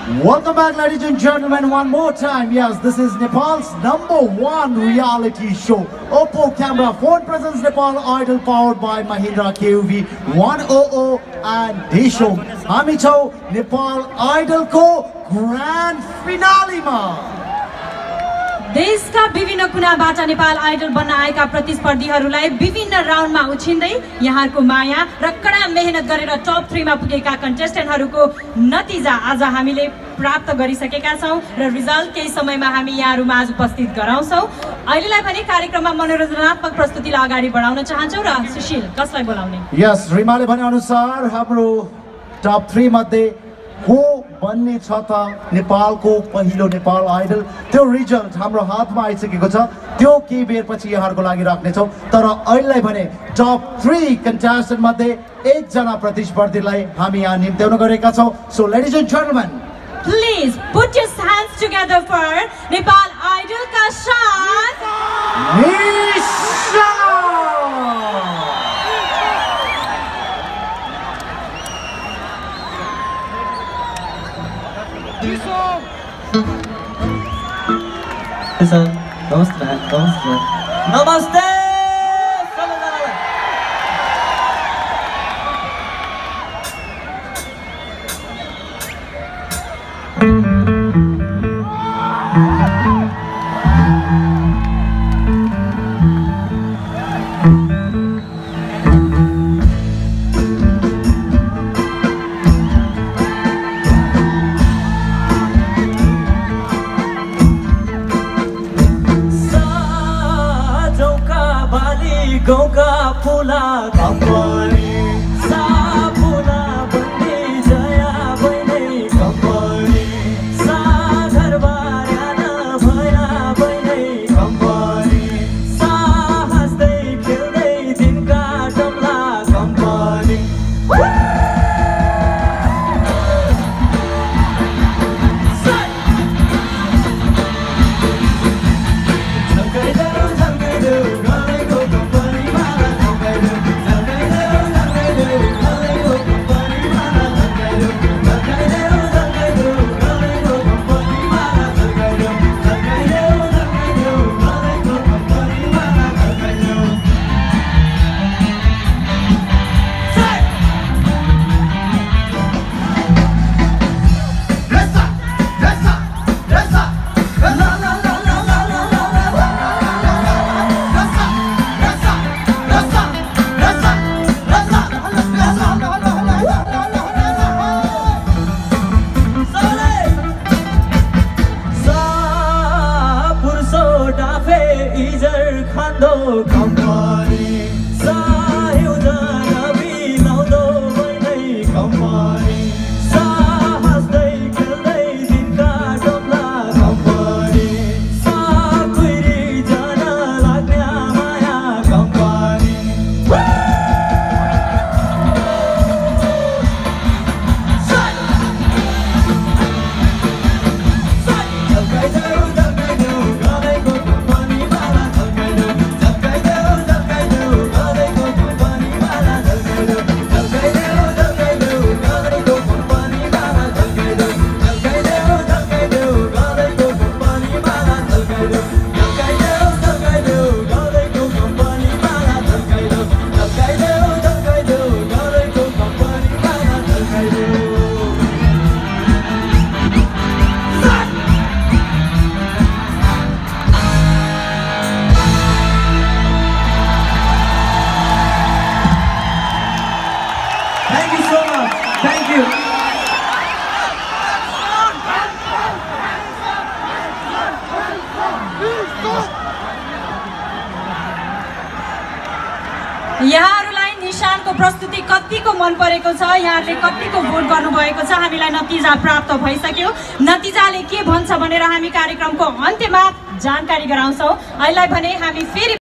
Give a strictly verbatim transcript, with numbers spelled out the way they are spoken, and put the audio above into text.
Welcome back, ladies and gentlemen, one more time. Yes, this is Nepal's number one reality show. Oppo Camera Phone presents Nepal Idol powered by Mahindra K U V one hundred and Desho. Hami chau Nepal Idol ko grand finale ma. देशका विभिन्न कुनाबाट Nepal idol बन्न आएका प्रतिस्पर्धीहरूलाई विभिन्न राउन्डमा उछिन्दै यहाँको माया र कडा मेहनत गरेर टप थ्री मा पुगेका कन्टेस्टेन्टहरूको नतिजा आज हामीले प्राप्त गरिसकेका छौं र रिजल्ट केही समयमा हामी यहाँहरुमा आज उपस्थित गराउँछौं। अहिलेलाई पनि कार्यक्रममा मनोरञ्जनात्मक प्रस्तुतिलाई अगाडि बढाउन चाहन्छौं र सुशील कसलाई बोलाउने? यस, रिमाले भने अनुसार हाम्रो टप थ्री मध्ये को बन्ने छ त नेपालको पहिलो नेपाल आइडल, त्यो रिजल्ट हाम्रो हातमा आइसकेको छ। त्यो केही बेर पछि यहाँहरुको लागि राख्ने छौं। तर अहिले भने टप थ्री कन्टेस्टेन्ट मध्ये एकजना प्रतिस्पर्धीलाई हामी यहाँ निम्त्याउन गएका छौं। So ladies and gentlemen, please put your hands together for Nepal idol का शान निशा। सर नमस्ते नमस्ते नमस्ते गौका फुला कम्पनी सा फुला बन्दी जया बहिनी कम्पनी सा घरबार भया बहिनी कम्पनी सा हाँस्दै खेल्दै दिन काटौँला company. Company, sahil jana binaudo bhainai company, sa hasdai kheldai din kaटौँला company, sa kuiri jana लाग्ने माया company। Thank you so much. Thank you. यहाँहरुलाई निशानको प्रस्तुति कतिको मन परेको छ, यहाँले कतिको भोट गर्नुभएको छ, हामीलाई नतिजा प्राप्त भइसक्यो। नतिजाले के भन्छ भनेर हामी कार्यक्रमको अन्त्यमा जानकारी गराउँछौं। अहिले भने हामी फेरि